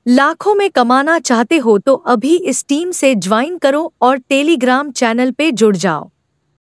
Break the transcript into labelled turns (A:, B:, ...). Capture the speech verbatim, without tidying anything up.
A: लाखों में कमाना चाहते हो तो अभी इस टीम से ज्वाइन करो और टेलीग्राम चैनल पे जुड़ जाओ।